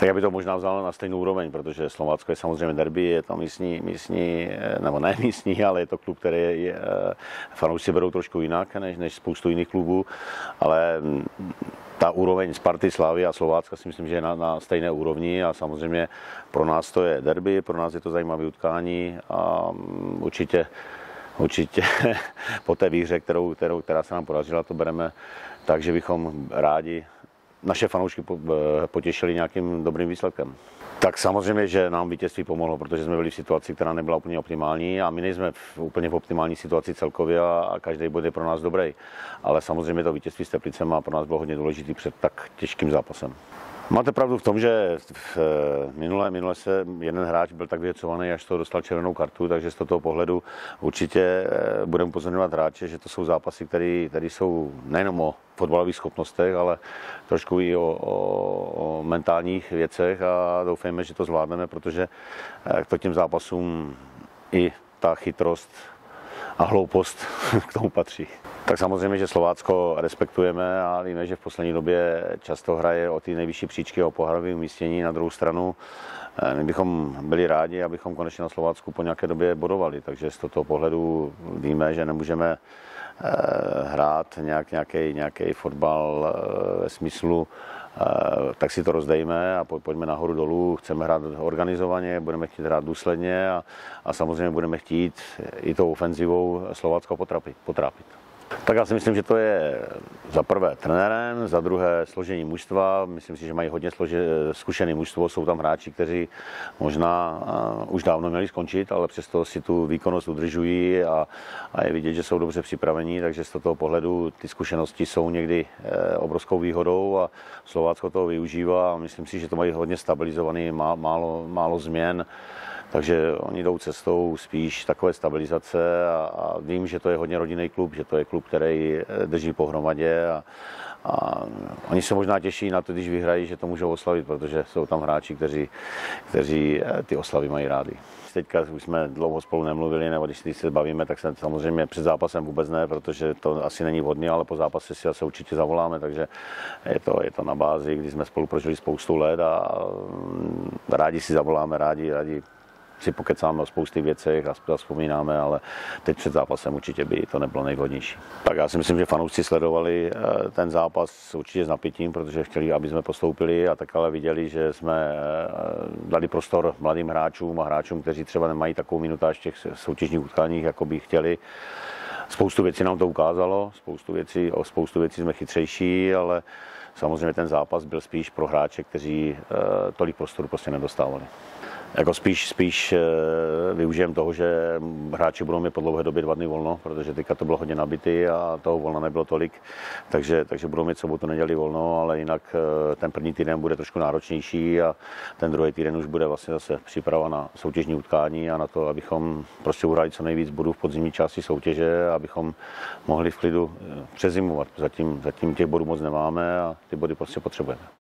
Tak já bych to možná vzal na stejnou úroveň, protože Slovácko je samozřejmě derby, je to místní, nebo ne místní, ale je to klub, který fanoušci berou trošku jinak než spoustu jiných klubů, ale ta úroveň Sparty, Slavie a Slovácka si myslím, že je na stejné úrovni a samozřejmě pro nás to je derby, pro nás je to zajímavé utkání a určitě po té výhře, která se nám podařila, to bereme tak, že bychom rádi naše fanoušky potěšili nějakým dobrým výsledkem. Tak samozřejmě, že nám vítězství pomohlo, protože jsme byli v situaci, která nebyla úplně optimální a my nejsme úplně v optimální situaci celkově a každý bod je pro nás dobrý. Ale samozřejmě to vítězství s Teplicem pro nás bylo hodně důležitý před tak těžkým zápasem. Máte pravdu v tom, že minule se jeden hráč byl tak vyhecovaný, až to dostal červenou kartu, takže z toho pohledu určitě budeme upozorňovat hráče, že to jsou zápasy, které jsou nejenom o fotbalových schopnostech, ale trošku i o mentálních věcech a doufejme, že to zvládneme, protože to těm zápasům i ta chytrost a hloupost k tomu patří. Tak samozřejmě, že Slovácko respektujeme a víme, že v poslední době často hraje o ty nejvyšší příčky, o pohárové umístění. Na druhou stranu my bychom byli rádi, abychom konečně na Slovácku po nějaké době bodovali, takže z tohoto pohledu víme, že nemůžeme hrát nějaký fotbal ve smyslu tak si to rozdejme a pojďme nahoru dolů, chceme hrát organizovaně, budeme chtít hrát důsledně a samozřejmě budeme chtít i tou ofenzivou Slovácko potrápit. Tak já si myslím, že to je za prvé trenérem, za druhé složení mužstva. Myslím si, že mají hodně zkušené mužstvo, jsou tam hráči, kteří možná už dávno měli skončit, ale přesto si tu výkonnost udržují a je vidět, že jsou dobře připravení, takže z toho pohledu ty zkušenosti jsou někdy obrovskou výhodou a Slovácko toho využívá a myslím si, že to mají hodně stabilizovaný, málo změn. Takže oni jdou cestou spíš takové stabilizace a vím, že to je hodně rodinný klub, že to je klub, který drží pohromadě a oni se možná těší na to, když vyhrají, že to můžou oslavit, protože jsou tam hráči, kteří ty oslavy mají rádi. Teďka už jsme dlouho spolu nemluvili, nebo když se bavíme, tak se samozřejmě před zápasem vůbec ne, protože to asi není vhodné, ale po zápase si asi určitě zavoláme, takže je to na bázi, kdy jsme spolu prožili spoustu let a rádi si zavoláme, rádi si pokecáme o spousty věcech a vzpomínáme, ale teď před zápasem určitě by to nebylo nejvhodnější. Tak já si myslím, že fanoušci sledovali ten zápas určitě s napětím, protože chtěli, aby jsme postoupili a tak ale viděli, že jsme dali prostor mladým hráčům a hráčům, kteří třeba nemají takovou minutáž v těch soutěžních utkáních, jako by chtěli. Spoustu věcí nám to ukázalo, spoustu věcí jsme chytřejší, ale samozřejmě ten zápas byl spíš pro hráče, kteří tolik prostoru prostě nedostávali. Jako spíš využijem toho, že hráči budou mít po dlouhé době 2 dny volno, protože teďka to bylo hodně nabitý a toho volna nebylo tolik, takže budou mít sobotu, neděli volno, ale jinak ten první týden bude trošku náročnější a ten druhý týden už bude vlastně zase příprava na soutěžní utkání a na to, abychom prostě uhrali co nejvíc bodů v podzimní části soutěže, abychom mohli v klidu přezimovat. Zatím těch bodů moc nemáme a ty body prostě potřebujeme.